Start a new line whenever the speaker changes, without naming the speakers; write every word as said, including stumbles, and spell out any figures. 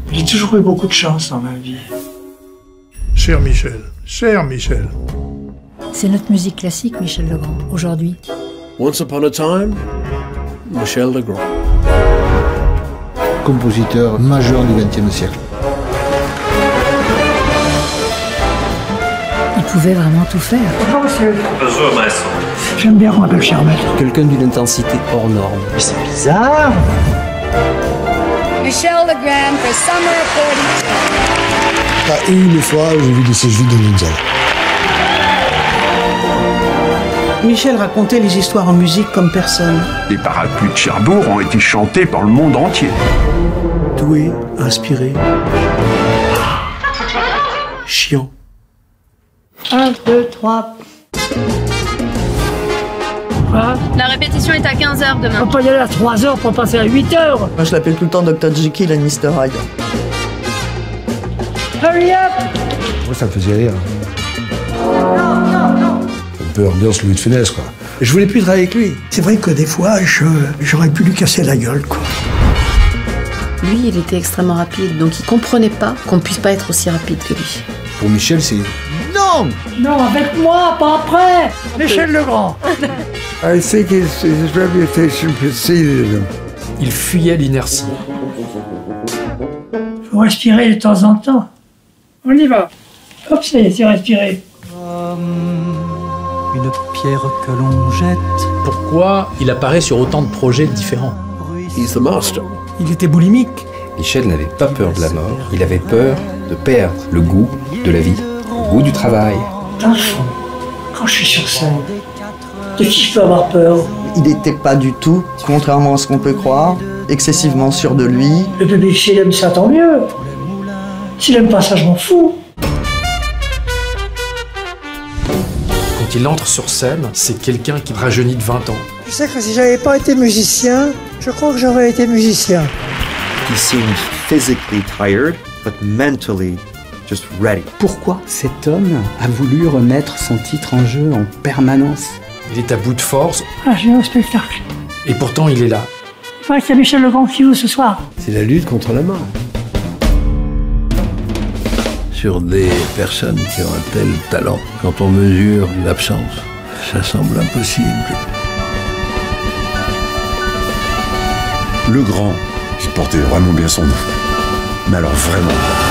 J'ai toujours eu beaucoup de chance dans ma vie.
Cher Michel, cher Michel.
C'est notre musique classique, Michel Legrand, aujourd'hui.
Once upon a time, Michel Legrand.
Compositeur majeur du vingtième siècle.
Il pouvait vraiment tout faire.
Bonjour monsieur.
Bonjour maestro.
J'aime bien qu'on m'appelle cher maître.
Quelqu'un d'une intensité hors norme.
Mais c'est bizarre.
Michel Legrand for Summer of quarante-two.
Pas une fois j'ai vu des séjours de ninja.
Michel racontait les histoires en musique comme personne.
Les parapluies de Cherbourg ont été chantés par le monde entier.
Doué, inspiré, chiant.
Un, deux, trois. Quoi?
La répétition est à quinze heures demain.
On peut y aller à trois heures pour passer à huit heures.
Moi je l'appelle tout le temps docteur Jekyll et mister Hyde.
Hurry up!
Moi ça me faisait rire. Un peu ambiance Louis de Funès quoi.
Je voulais plus travailler avec lui.
C'est vrai que des fois, je, j'aurais pu lui casser la gueule, quoi.
Lui, il était extrêmement rapide, donc il comprenait pas qu'on puisse pas être aussi rapide que lui.
Pour Michel, c'est...
Non! Non, avec moi, pas après! Michel Legrand!
I think his, his reputation preceded him.
Il fuyait l'inertie.
Faut respirer de temps en temps. On y va. Hop, ça y est, c'est respiré.
Une pierre que l'on jette.
Pourquoi il apparaît sur autant de projets différents?
He's the master.
Il était boulimique.
Michel n'avait pas peur de la mort, il avait peur de perdre le goût de la vie, le goût du travail.
Dans le fond, quand je suis sur scène, de qui je peux avoir peur?
Il n'était pas du tout, contrairement à ce qu'on peut croire, excessivement sûr de lui.
Le public, s'il aime ça, tant mieux. S'il aime pas ça, je m'en fous.
Quand il entre sur scène, c'est quelqu'un qui rajeunit de vingt ans.
Je sais que si j'avais pas été musicien, je crois que j'aurais été musicien.
He seemed physically tired, but mentally just ready.
Pourquoi cet homme a voulu remettre son titre en jeu en permanence?
Il est à bout de force.
Ah, j'ai un spectacle.
Et pourtant, il est là.
Il paraît qu'il y a Michel Legrand qui joue ce soir.
C'est la lutte contre la mort.
Sur des personnes qui ont un tel talent, quand on mesure l'absence, ça semble impossible.
Legrand, il portait vraiment bien son nom. Mais alors vraiment.